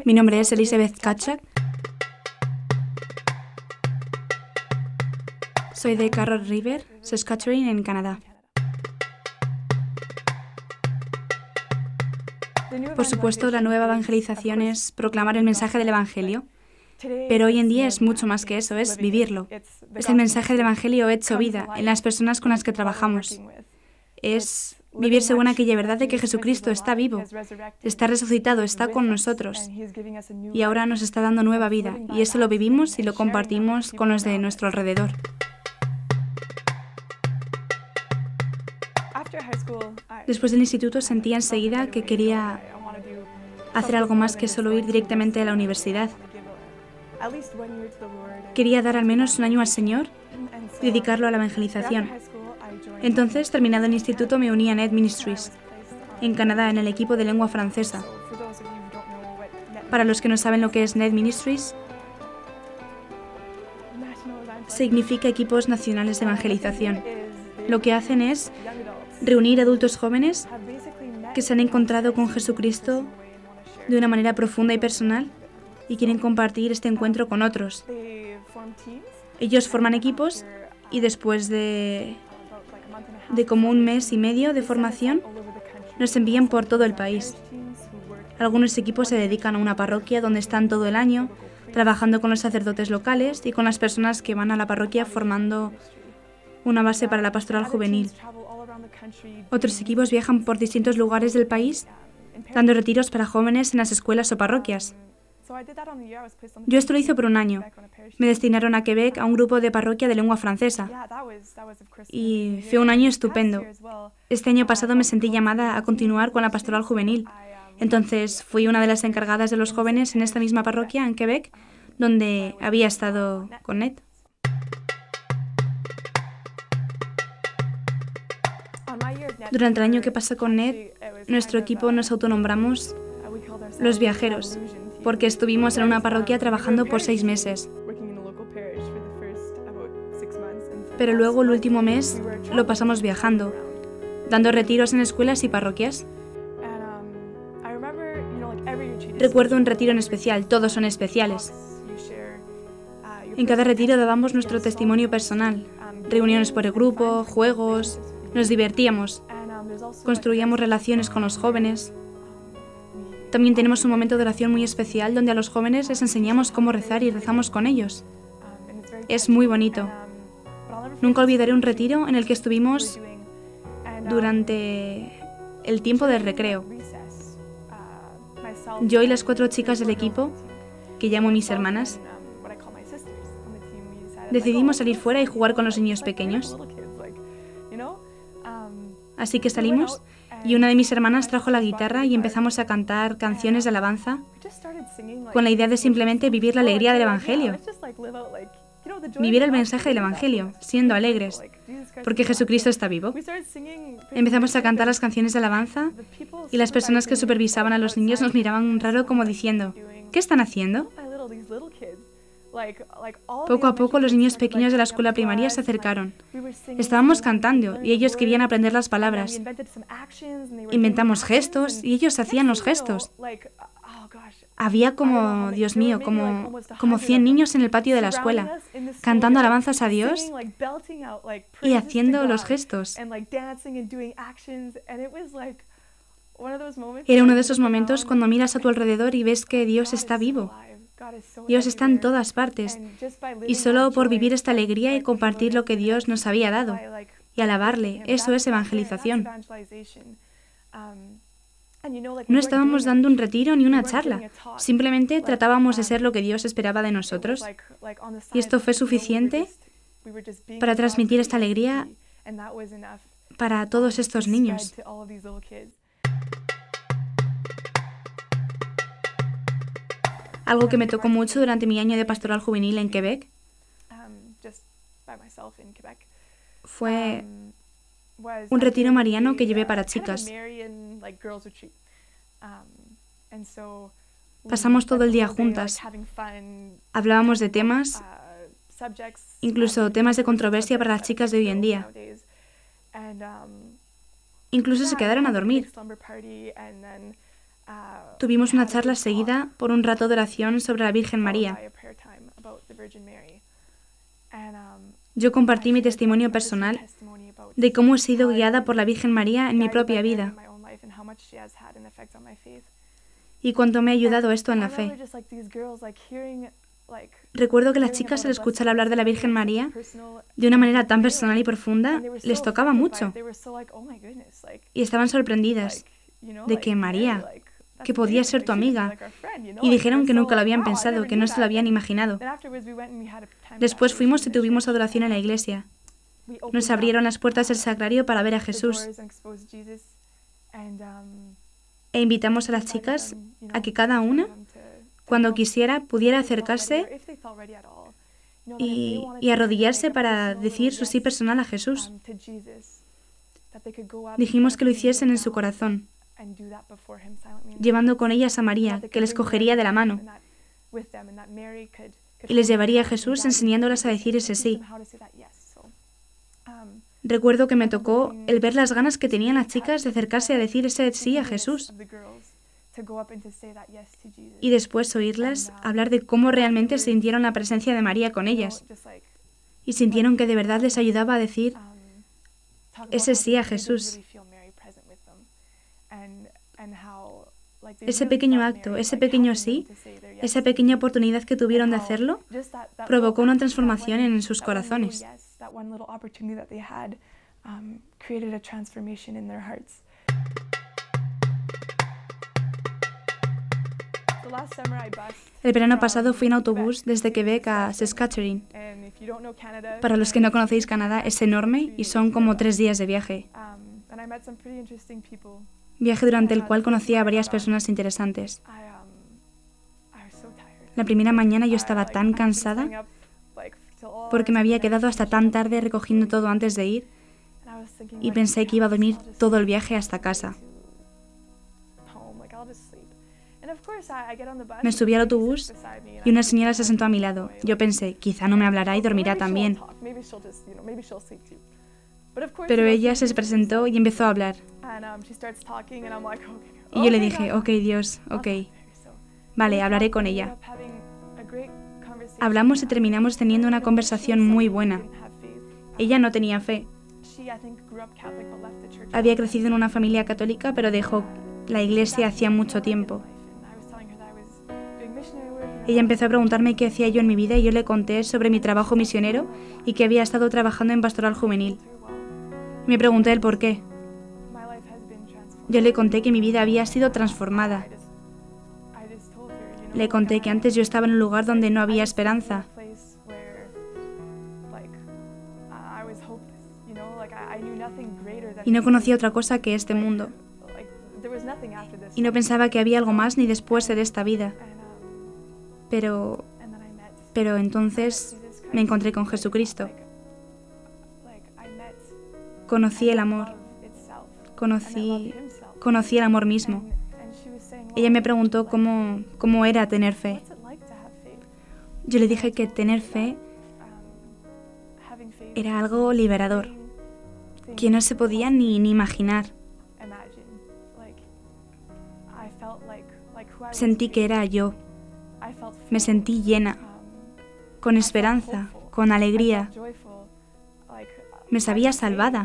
Mi nombre es Elizabeth Katchak. Soy de Carrot River, Saskatchewan, en Canadá. Por supuesto, la nueva evangelización es proclamar el mensaje del Evangelio, pero hoy en día es mucho más que eso, es vivirlo. Es el mensaje del Evangelio hecho vida en las personas con las que trabajamos. Es vivir según aquella verdad de que Jesucristo está vivo, está resucitado, está con nosotros y ahora nos está dando nueva vida, y eso lo vivimos y lo compartimos con los de nuestro alrededor. Después del instituto sentí enseguida que quería hacer algo más que solo ir directamente a la universidad. Quería dar al menos un año al Señor y dedicarlo a la evangelización. Entonces, terminado el instituto, me uní a Net Ministries, en Canadá, en el equipo de lengua francesa. Para los que no saben lo que es Net Ministries, significa equipos nacionales de evangelización. Lo que hacen es reunir adultos jóvenes que se han encontrado con Jesucristo de una manera profunda y personal y quieren compartir este encuentro con otros. Ellos forman equipos y después de como un mes y medio de formación, nos envían por todo el país. Algunos equipos se dedican a una parroquia donde están todo el año, trabajando con los sacerdotes locales y con las personas que van a la parroquia formando una base para la pastoral juvenil. Otros equipos viajan por distintos lugares del país, dando retiros para jóvenes en las escuelas o parroquias. Yo esto lo hice por un año. Me destinaron a Quebec a un grupo de parroquia de lengua francesa. Y fue un año estupendo. Este año pasado me sentí llamada a continuar con la pastoral juvenil. Entonces fui una de las encargadas de los jóvenes en esta misma parroquia en Quebec, donde había estado con Ned. Durante el año que pasé con Ned, nuestro equipo nos autonombramos los viajeros, porque estuvimos en una parroquia trabajando por 6 meses. Pero luego el último mes lo pasamos viajando, dando retiros en escuelas y parroquias. Recuerdo un retiro en especial, todos son especiales. En cada retiro dábamos nuestro testimonio personal, reuniones por el grupo, juegos, nos divertíamos, construíamos relaciones con los jóvenes. También tenemos un momento de oración muy especial donde a los jóvenes les enseñamos cómo rezar y rezamos con ellos. Es muy bonito. Nunca olvidaré un retiro en el que estuvimos durante el tiempo del recreo. Yo y las 4 chicas del equipo, que llamo mis hermanas, decidimos salir fuera y jugar con los niños pequeños. Así que salimos y una de mis hermanas trajo la guitarra y empezamos a cantar canciones de alabanza con la idea de simplemente vivir la alegría del Evangelio. Vivir el mensaje del Evangelio, siendo alegres, porque Jesucristo está vivo. Empezamos a cantar las canciones de alabanza y las personas que supervisaban a los niños nos miraban raro como diciendo, ¿qué están haciendo? Poco a poco los niños pequeños de la escuela primaria se acercaron. Estábamos cantando y ellos querían aprender las palabras. Inventamos gestos y ellos hacían los gestos. Había como, Dios mío, como 100 niños en el patio de la escuela, cantando alabanzas a Dios y haciendo los gestos. Era uno de esos momentos cuando miras a tu alrededor y ves que Dios está vivo. Dios está en todas partes, y solo por vivir esta alegría y compartir lo que Dios nos había dado, y alabarle, eso es evangelización. No estábamos dando un retiro ni una charla, simplemente tratábamos de ser lo que Dios esperaba de nosotros, y esto fue suficiente para transmitir esta alegría para todos estos niños. Algo que me tocó mucho durante mi año de pastoral juvenil en Quebec fue un retiro mariano que llevé para chicas. Pasamos todo el día juntas. Hablábamos de temas, incluso temas de controversia para las chicas de hoy en día. Incluso se quedaron a dormir. Tuvimos una charla seguida por un rato de oración sobre la Virgen María. Yo compartí mi testimonio personal de cómo he sido guiada por la Virgen María en mi propia vida y cuánto me ha ayudado esto en la fe. Recuerdo que las chicas al escuchar hablar de la Virgen María de una manera tan personal y profunda les tocaba mucho y estaban sorprendidas de que María, que podía ser tu amiga, y dijeron que nunca lo habían pensado, que no se lo habían imaginado. Después fuimos y tuvimos adoración en la iglesia. Nos abrieron las puertas del sagrario para ver a Jesús e invitamos a las chicas a que cada una, cuando quisiera, pudiera acercarse y arrodillarse para decir su sí personal a Jesús. Dijimos que lo hiciesen en su corazón, llevando con ellas a María, que les cogería de la mano y les llevaría a Jesús enseñándolas a decir ese sí. Recuerdo que me tocó el ver las ganas que tenían las chicas de acercarse a decir ese sí a Jesús y después oírlas hablar de cómo realmente sintieron la presencia de María con ellas y sintieron que de verdad les ayudaba a decir ese sí a Jesús. Ese pequeño acto, ese pequeño sí, esa pequeña oportunidad que tuvieron de hacerlo, provocó una transformación en sus corazones. El verano pasado fui en autobús desde Quebec a Saskatchewan. Para los que no conocéis Canadá, es enorme y son como 3 días de viaje. Viaje durante el cual conocí a varias personas interesantes. La primera mañana yo estaba tan cansada porque me había quedado hasta tan tarde recogiendo todo antes de ir y pensé que iba a dormir todo el viaje hasta casa. Me subí al autobús y una señora se sentó a mi lado. Yo pensé, quizá no me hablará y dormirá también. Pero ella se presentó y empezó a hablar. Y yo le dije, ok, Dios, ok. Vale, hablaré con ella. Hablamos y terminamos teniendo una conversación muy buena. Ella no tenía fe. Había crecido en una familia católica, pero dejó la iglesia hacía mucho tiempo. Ella empezó a preguntarme qué hacía yo en mi vida y yo le conté sobre mi trabajo misionero y que había estado trabajando en pastoral juvenil. Me pregunté el por qué. Yo le conté que mi vida había sido transformada. Le conté que antes yo estaba en un lugar donde no había esperanza. Y no conocía otra cosa que este mundo. Y no pensaba que había algo más ni después de esta vida. Pero entonces me encontré con Jesucristo. Conocí el amor. Conocí el amor mismo. Ella me preguntó cómo era tener fe. Yo le dije que tener fe era algo liberador, que no se podía ni imaginar. Sentí que era yo. Me sentí llena, con esperanza, con alegría. Me sabía salvada.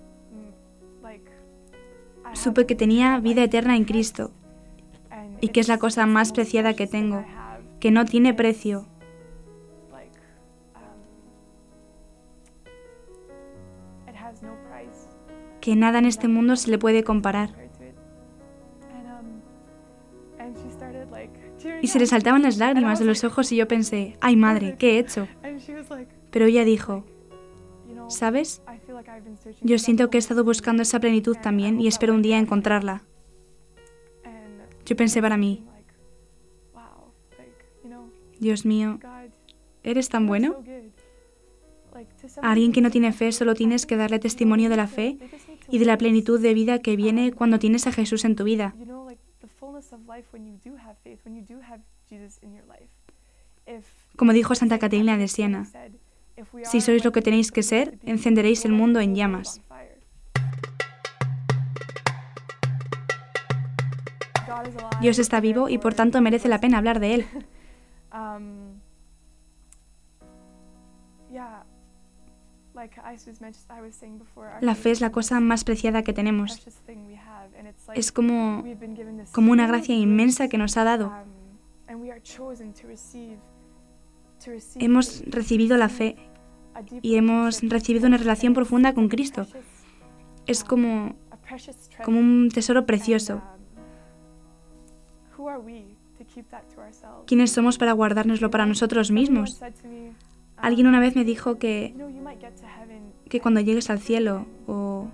Supe que tenía vida eterna en Cristo y que es la cosa más preciada que tengo, que no tiene precio. Que nada en este mundo se le puede comparar. Y se le saltaban las lágrimas de los ojos y yo pensé, ¡ay madre, qué he hecho! Pero ella dijo, ¿sabes? Yo siento que he estado buscando esa plenitud también y espero un día encontrarla. Yo pensé para mí, Dios mío, ¿eres tan bueno? A alguien que no tiene fe solo tienes que darle testimonio de la fe y de la plenitud de vida que viene cuando tienes a Jesús en tu vida. Como dijo Santa Catalina de Siena, si sois lo que tenéis que ser, encenderéis el mundo en llamas. Dios está vivo y por tanto merece la pena hablar de Él. La fe es la cosa más preciada que tenemos. Es como una gracia inmensa que nos ha dado. Hemos recibido la fe y hemos recibido una relación profunda con Cristo. Es como un tesoro precioso. ¿Quiénes somos para guardárnoslo para nosotros mismos? Alguien una vez me dijo que cuando llegues al cielo o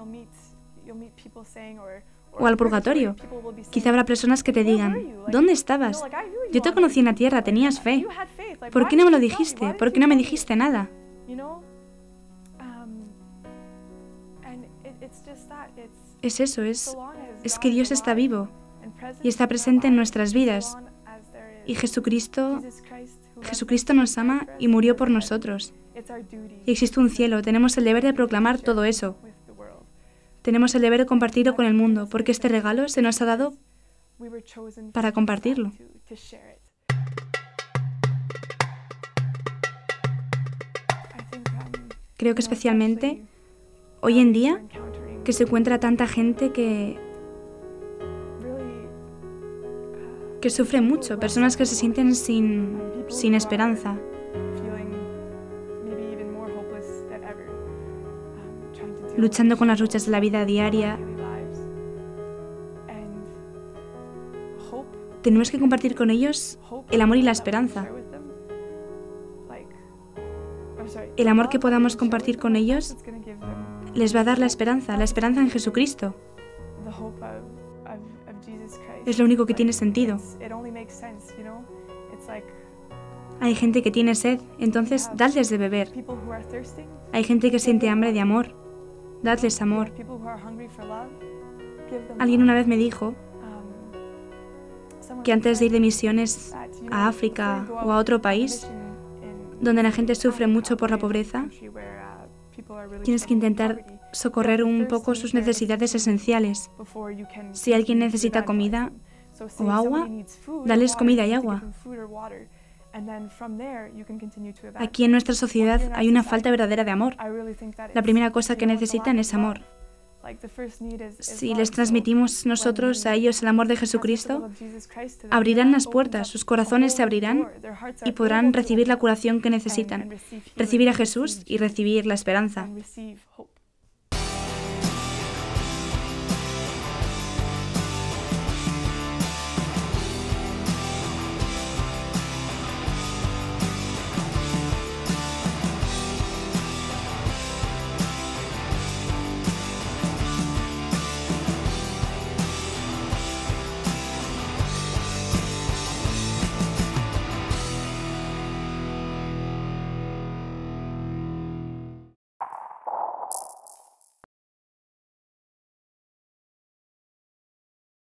al purgatorio, quizá habrá personas que te digan, ¿dónde estabas? Yo te conocí en la tierra, tenías fe. ¿Por qué no me lo dijiste? ¿Por qué no me dijiste nada? Es eso, es que Dios está vivo y está presente en nuestras vidas. Y Jesucristo nos ama y murió por nosotros. Y existe un cielo, tenemos el deber de proclamar todo eso. Tenemos el deber de compartirlo con el mundo, porque este regalo se nos ha dado para compartirlo. Creo que especialmente hoy en día, que se encuentra tanta gente que sufre mucho, personas que se sienten sin esperanza. Luchando con las luchas de la vida diaria. Tenemos que compartir con ellos el amor y la esperanza. El amor que podamos compartir con ellos les va a dar la esperanza en Jesucristo. Es lo único que tiene sentido. Hay gente que tiene sed, entonces dadles de beber. Hay gente que siente hambre de amor, dadles amor. Alguien una vez me dijo que antes de ir de misiones a África o a otro país, donde la gente sufre mucho por la pobreza, tienes que intentar socorrer un poco sus necesidades esenciales. Si alguien necesita comida o agua, dales comida y agua. Aquí en nuestra sociedad hay una falta verdadera de amor. La primera cosa que necesitan es amor. Si les transmitimos nosotros a ellos el amor de Jesucristo, abrirán las puertas, sus corazones se abrirán y podrán recibir la curación que necesitan, recibir a Jesús y recibir la esperanza.